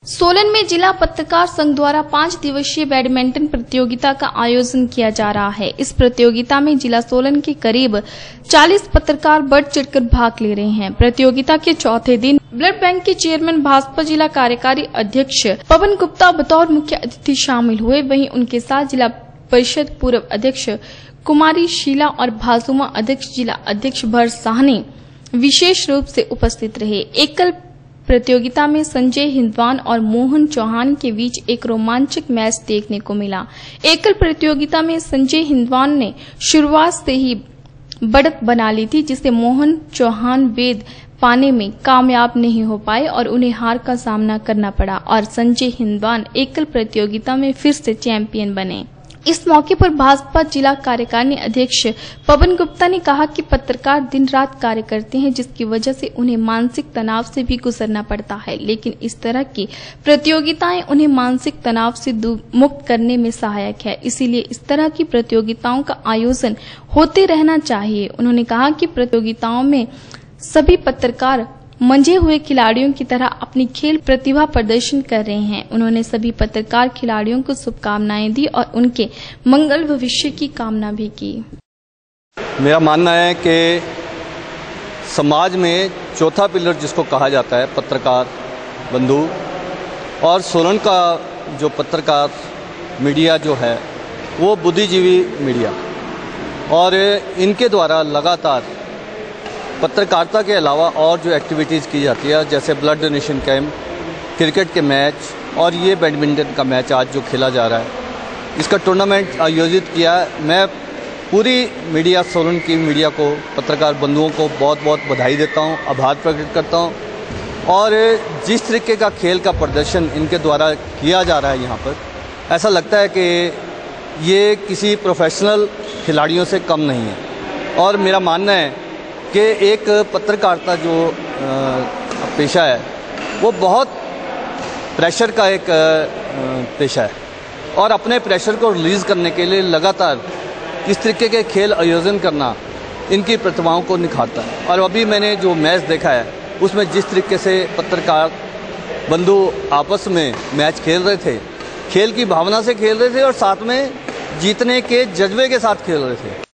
सोलन में जिला पत्रकार संघ द्वारा 5 दिवसीय बैडमिंटन प्रतियोगिता का आयोजन किया जा रहा है। इस प्रतियोगिता में जिला सोलन के करीब 40 पत्रकार बढ़ चढ़कर भाग ले रहे हैं। प्रतियोगिता के चौथे दिन ब्लड बैंक के चेयरमैन भाजपा जिला कार्यकारी अध्यक्ष पवन गुप्ता बतौर मुख्य अतिथि शामिल हुए। वहीं उनके साथ जिला परिषद पूर्व अध्यक्ष कुमारी शीला और भाजपा अध्यक्ष जिला अध्यक्ष भर साहनी विशेष रूप से उपस्थित रहे। एकल प्रतियोगिता में संजय हिंदवान और मोहन चौहान के बीच एक रोमांचक मैच देखने को मिला। एकल प्रतियोगिता में संजय हिंदवान ने शुरुआत से ही बढ़त बना ली थी, जिसे मोहन चौहान वेद पाने में कामयाब नहीं हो पाए और उन्हें हार का सामना करना पड़ा और संजय हिंदवान एकल प्रतियोगिता में फिर से चैंपियन बने। इस मौके पर भाजपा जिला कार्यकारिणी अध्यक्ष पवन गुप्ता ने कहा कि पत्रकार दिन रात कार्य करते हैं, जिसकी वजह से उन्हें मानसिक तनाव से भी गुजरना पड़ता है, लेकिन इस तरह की प्रतियोगिताएं उन्हें मानसिक तनाव से मुक्त करने में सहायक है। इसीलिए इस तरह की प्रतियोगिताओं का आयोजन होते रहना चाहिए। उन्होंने कहा कि प्रतियोगिताओं में सभी पत्रकार मंझे हुए खिलाड़ियों की तरह अपनी खेल प्रतिभा प्रदर्शन कर रहे हैं। उन्होंने सभी पत्रकार खिलाड़ियों को शुभकामनाएं दी और उनके मंगल भविष्य की कामना भी की। मेरा मानना है कि समाज में चौथा पिलर जिसको कहा जाता है पत्रकार बंधु, और सोलन का जो पत्रकार मीडिया जो है वो बुद्धिजीवी मीडिया, और इनके द्वारा लगातार पत्रकारिता के अलावा और जो एक्टिविटीज़ की जाती है, जैसे ब्लड डोनेशन कैंप, क्रिकेट के मैच और ये बैडमिंटन का मैच आज जो खेला जा रहा है, इसका टूर्नामेंट आयोजित किया। मैं पूरी मीडिया, सोलन की मीडिया को, पत्रकार बंधुओं को बहुत बहुत बधाई देता हूँ, आभार प्रकट करता हूँ। और जिस तरीके का खेल का प्रदर्शन इनके द्वारा किया जा रहा है यहाँ पर, ऐसा लगता है कि ये किसी प्रोफेशनल खिलाड़ियों से कम नहीं है। और मेरा मानना है कि एक पत्रकारिता जो पेशा है वो बहुत प्रेशर का एक पेशा है, और अपने प्रेशर को रिलीज़ करने के लिए लगातार इस तरीके के खेल आयोजन करना इनकी प्रतिभाओं को निखारता है। और अभी मैंने जो मैच देखा है उसमें जिस तरीके से पत्रकार बंधु आपस में मैच खेल रहे थे, खेल की भावना से खेल रहे थे और साथ में जीतने के जज्बे के साथ खेल रहे थे।